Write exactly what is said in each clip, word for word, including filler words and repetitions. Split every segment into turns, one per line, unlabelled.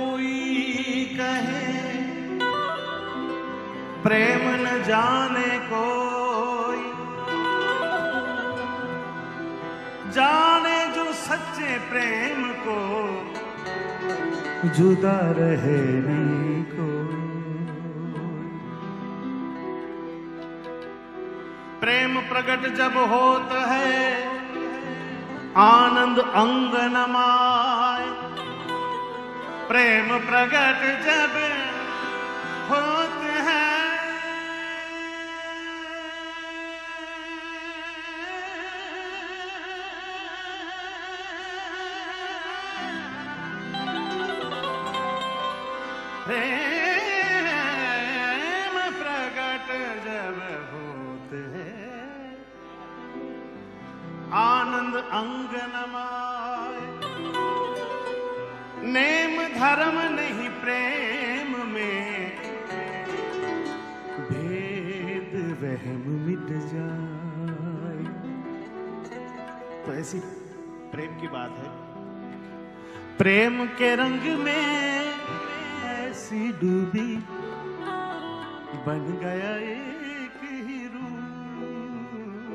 कोई कहे प्रेम न जाने कोई, जाने जो सच्चे प्रेम को जुदा रहे नहीं को। प्रेम प्रकट जब होता है आनंद अंग नमाय, प्रेम प्रकट जब होते हैं प्रेम प्रकट जब होते हैं आनंद अंग नमाय। नेम धर्म नहीं प्रेम में, भेद वहम मिट जाए। तो ऐसी प्रेम की बात है। प्रेम के रंग में ऐसी डूबी बन गया एक ही रूप।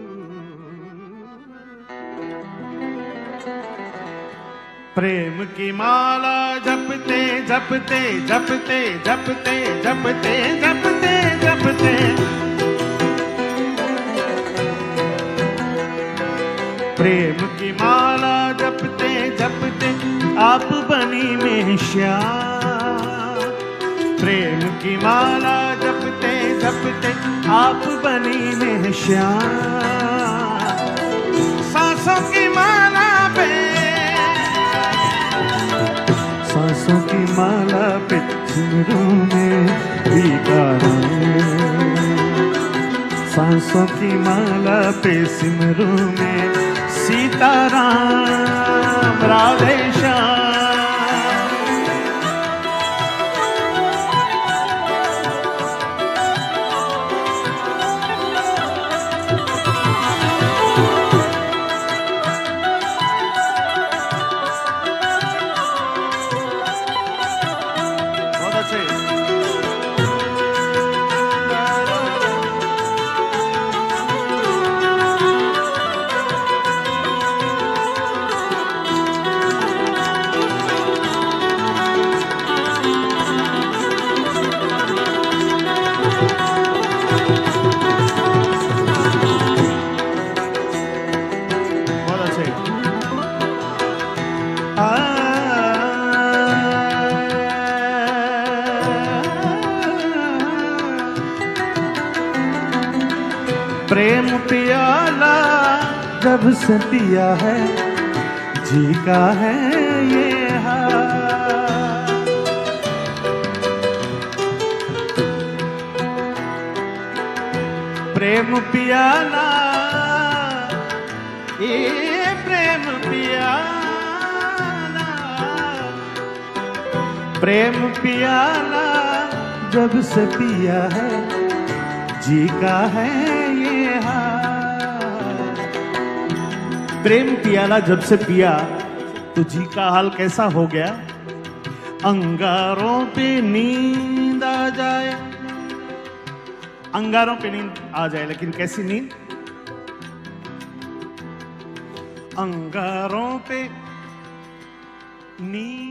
प्रेम की माला जपते जपते जपते जपते जपते जपते जपते प्रेम की माला जपते जपते आप बनी में श्याम। प्रेम की माला जपते जपते आप बनी में श्याम। सांसों की माला पे सांसों की माला पे सिमरों में भीगा, सांसों की माला पे सिमरों में सीताराम राधे श्याम। प्रेम पियाला जब से पिया है जी का है ये हाल। प्रेम पियाला ये प्रेम पियाला, प्रेम पियाला जब से पिया है जी का है ये हाल। प्रेम पियाला जब से पिया तो जी का हाल कैसा हो गया। अंगारों पे नींद आ जाए, अंगारों पे नींद आ जाए, लेकिन कैसी नींद। अंगारों पे नींद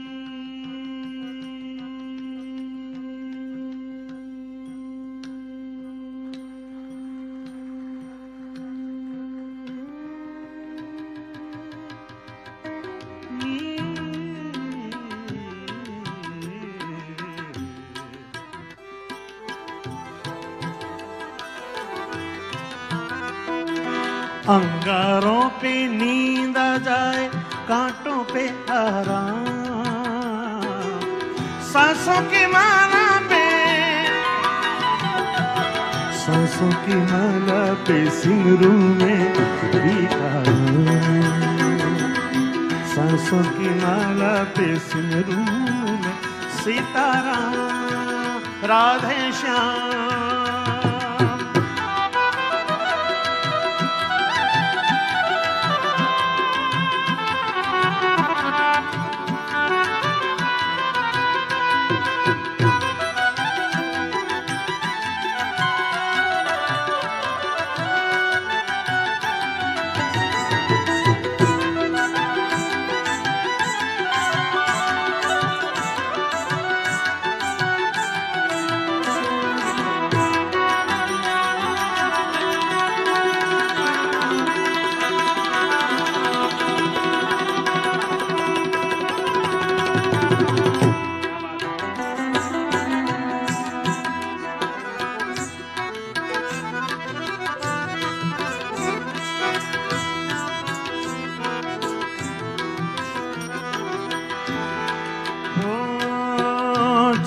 अंगारों पे नींद आ जाए, कांटों पे आराम। सांसों की माला पे सांसों की माला पे सिमरू में भीगा, सांसों की माला पे सिमरू में सीताराम राधे श्याम।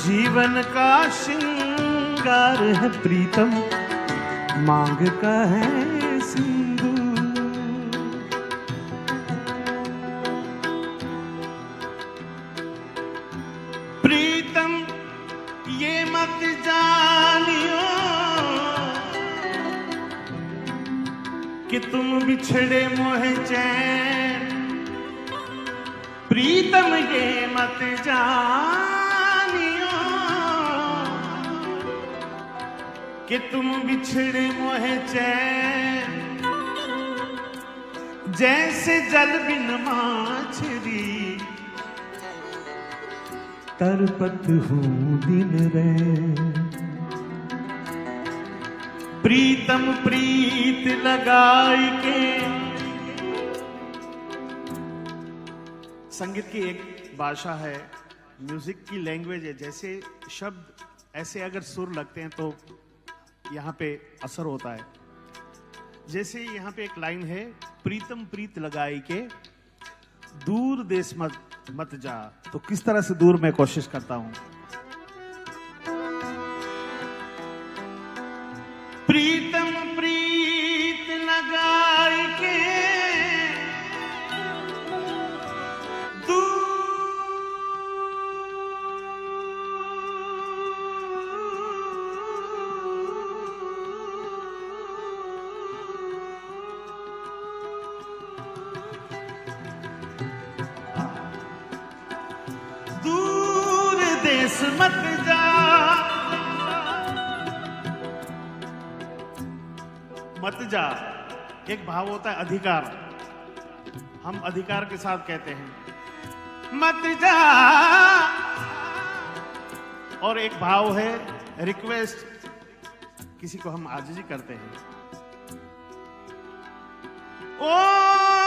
जीवन का श्रृंगार है प्रीतम, मांग का है सिंदूर। प्रीतम ये मत जानियो कि तुम बिछड़े मोह चैन, प्रीतम ये मत जानियो कि तुम बिछड़े मोह चैन। जैसे जल बिन माछरी तरपत हूँ दिन रैन। प्रीतम प्रीत लगाई के। संगीत की एक भाषा है, म्यूजिक की लैंग्वेज है। जैसे शब्द ऐसे अगर सुर लगते हैं तो यहाँ पे असर होता है। जैसे यहाँ पे एक लाइन है, प्रीतम प्रीत लगाई के दूर देश मत मत जा। तो किस तरह से दूर मैं कोशिश करता हूं। प्रीतम प्रीत लगाई के देश मत जा। मत जा एक भाव होता है अधिकार, हम अधिकार के साथ कहते हैं मत जा। और एक भाव है रिक्वेस्ट, किसी को हम आजिज़ी करते हैं। ओ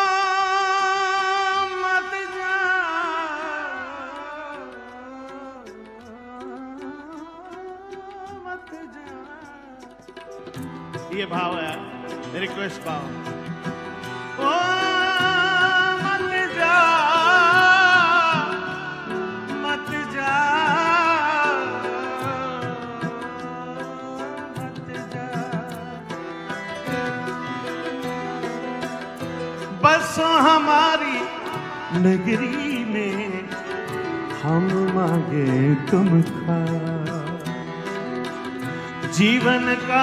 ये भाव है रिक्वेस्ट भाव। ओ मत जा मत जा मत जा, बसो हमारी नगरी में हम मांगे तुम खा। जीवन का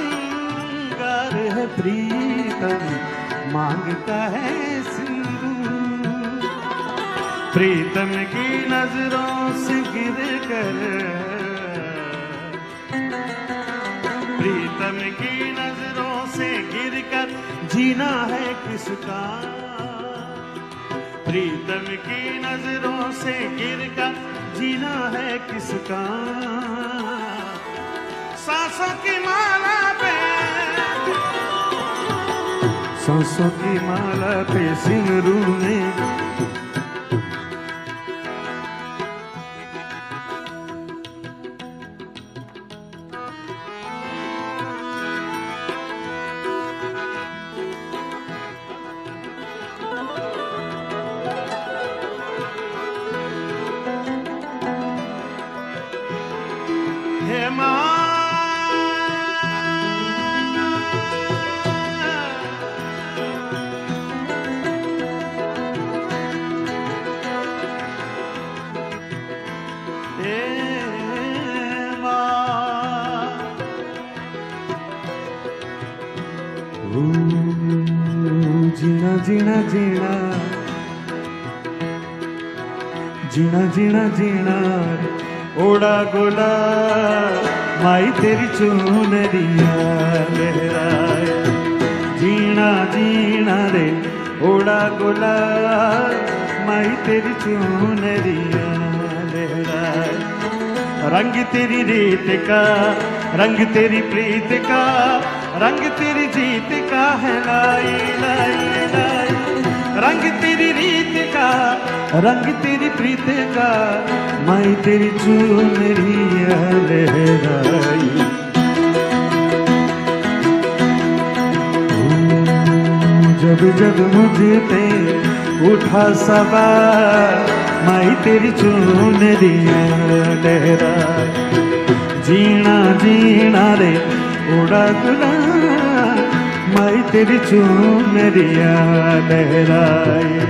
है प्रीतम, मांगता है सिंदूर। प्रीतम की नजरों से गिर कर, प्रीतम की नजरों से गिर कर जीना है किसका। प्रीतम की नजरों से गिर कर जीना है किसका। सांसों की माला पे, सांसों की माला पे सिमरू में हे माँ जीना जीना जीना जीना जीना जीना ओड़ा गोला माई तेरी चुनरिया लहराए। जीना जीना रे ओड़ा गोला माई तेरी चुनरिया लहराए। रंग तेरी रीत का, रंग तेरी प्रीत का, रंग तेरी जीत का है लाई लाई लाई। रंग तेरी रीत का, रंग तेरी प्रीत का, माई तेरी चुनरिया लहराई। जब जब मुझ पे उठा सवार, माई तेरी चुनरिया लहराए। जीना जीना रे उड़ा गुलाल, माई तेरी चुनरिया लहराए।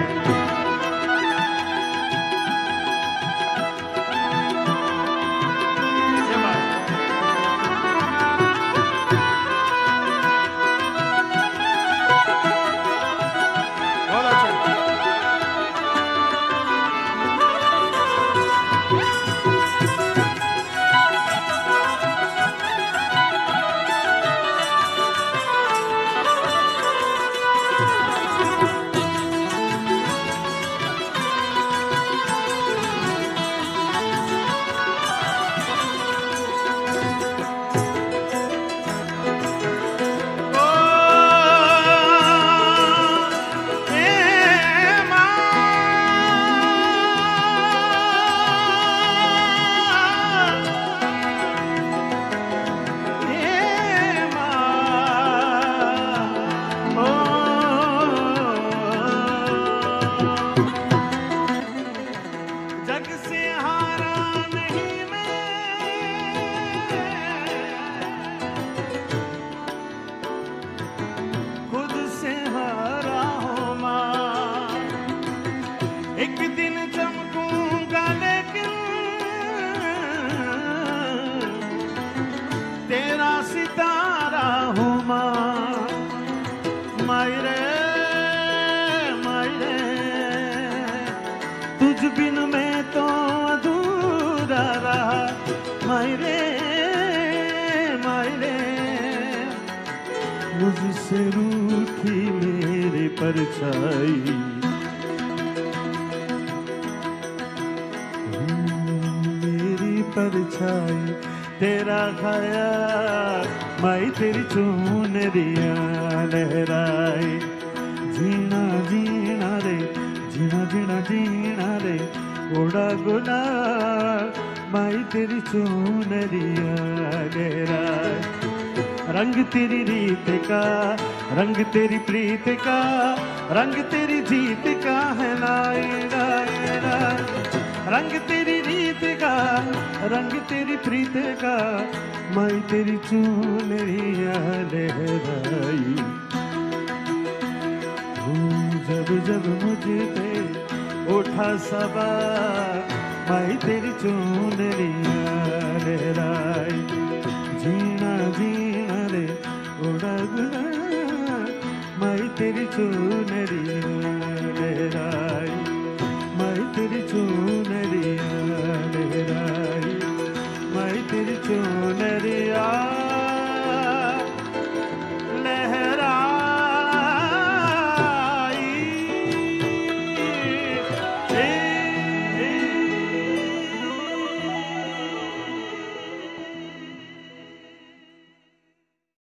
एक दिन चमकूंगा लेकिन तेरा सितारा हूँ माँ। मायरे मायरे तुझ बिन मैं तो अधूरा रहा। मायरे मायरे मुझसे रूठी मेरे परछाई। परछाई तेरा ख्याल, माई तेरी चुनरिया लहराए। जीना जीना रे जीना जीना जीना रे उड़ा गुलाल, माई तेरी चुनरिया लहराए। रंग तेरी रीत का रंग तेरी प्रीत का, रंग तेरी जीत का है लाए लाए लाए। रंग तेरी रीत का रंग तेरी प्रीत का, माई तेरी चुनरिया लहराई। जब जब मुझे पे उठा सवार, माई तेरी चुनरिया लहराई। जीना जीना रे उड़ा गुलाल, माई तेरी चुनरिया लहराई। माई तेरी चुनरिया लहराई, माई तेरी चुनरिया